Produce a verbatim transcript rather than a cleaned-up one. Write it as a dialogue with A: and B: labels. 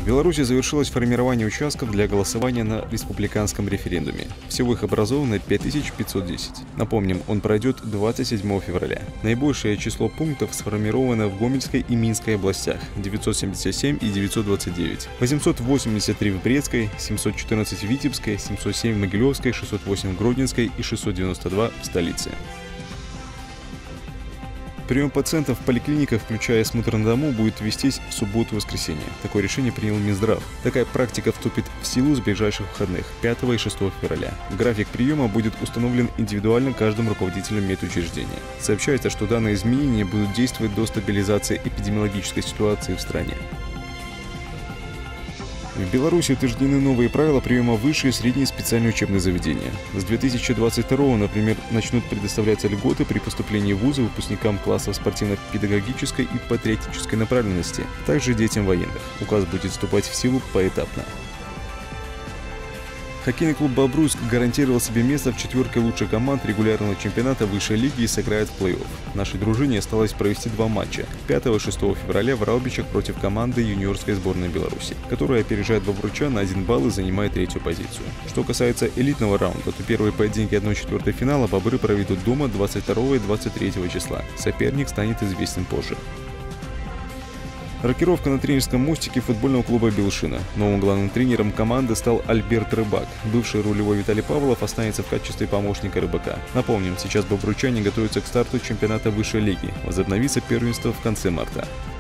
A: В Беларуси завершилось формирование участков для голосования на республиканском референдуме. Всего их образовано пять тысяч пятьсот десять. Напомним, он пройдет двадцать седьмого февраля. Наибольшее число пунктов сформировано в Гомельской и Минской областях – девятьсот семьдесят семь и девятьсот двадцать девять, восемьсот восемьдесят три в Брестской, семьсот четырнадцать в Витебской, семьсот семь в Могилевской, шестьсот восемь в Гродненской и шестьсот девяносто два в столице. Прием пациентов в поликлиниках, включая осмотр на дому, будет вестись в субботу и воскресенье. Такое решение принял Минздрав. Такая практика вступит в силу с ближайших выходных – пятого и шестого февраля. График приема будет установлен индивидуально каждым руководителем медучреждения. Сообщается, что данные изменения будут действовать до стабилизации эпидемиологической ситуации в стране. В Беларуси утверждены новые правила приема в высшие и средние специальные учебные заведения. С две тысячи двадцать второго, например, начнут предоставляться льготы при поступлении в вузы выпускникам классов спортивно-педагогической и патриотической направленности, также детям военных. Указ будет вступать в силу поэтапно. Хоккейный клуб «Бобруйск» гарантировал себе место в четверке лучших команд регулярного чемпионата высшей лиги и сыграет в плей-офф. Нашей дружине осталось провести два матча – пятого и шестого февраля в Раубичах против команды юниорской сборной Беларуси, которая опережает бобруйчан на один балл и занимает третью позицию. Что касается элитного раунда, то первые поединки одной четвертой финала бобры проведут дома двадцать второго и двадцать третьего числа. Соперник станет известен позже. Рокировка на тренерском мостике футбольного клуба «Белшина». Новым главным тренером команды стал Альберт Рыбак. Бывший рулевой Виталий Павлов останется в качестве помощника Рыбака. Напомним, сейчас бобруйчане готовятся к старту чемпионата высшей лиги. Возобновится первенство в конце марта.